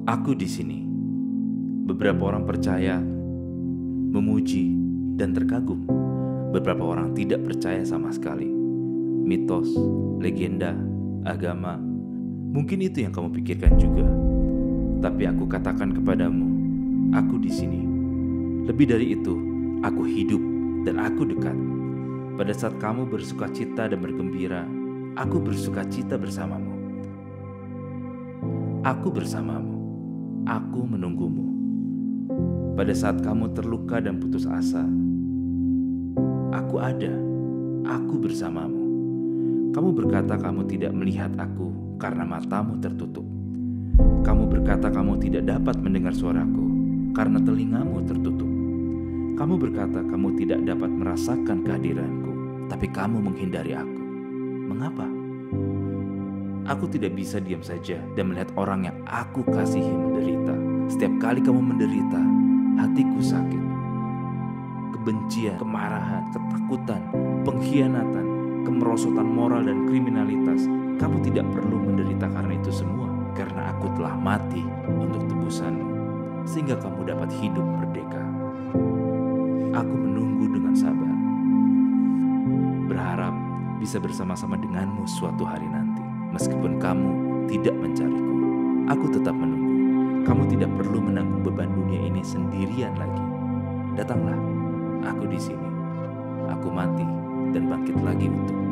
Aku di sini. Beberapa orang percaya, memuji, dan terkagum. Beberapa orang tidak percaya sama sekali. Mitos, legenda, agama, mungkin itu yang kamu pikirkan juga. Tapi aku katakan kepadamu, aku di sini. Lebih dari itu, aku hidup dan aku dekat. Pada saat kamu bersukacita dan bergembira, aku bersukacita bersamamu. Aku bersamamu. Aku menunggumu. Pada saat kamu terluka dan putus asa, aku ada. Aku bersamamu. Kamu berkata kamu tidak melihat aku karena matamu tertutup. Kamu berkata kamu tidak dapat mendengar suaraku karena telingamu tertutup. Kamu berkata kamu tidak dapat merasakan kehadiranku, tapi kamu menghindari aku. Mengapa? Aku tidak bisa diam saja dan melihat orang yang aku kasihi menderita. Setiap kali kamu menderita, hatiku sakit. Kebencian, kemarahan, ketakutan, pengkhianatan, kemerosotan moral dan kriminalitas. Kamu tidak perlu menderita karena itu semua, karena aku telah mati untuk tebusanmu, sehingga kamu dapat hidup merdeka. Aku menunggu dengan sabar, berharap bisa bersama-sama denganmu suatu hari nanti. Meskipun kamu tidak mencariku, aku tetap menunggu. Kamu tidak perlu menanggung beban dunia ini sendirian lagi. Datanglah, aku di sini. Aku mati dan bangkit lagi untukmu.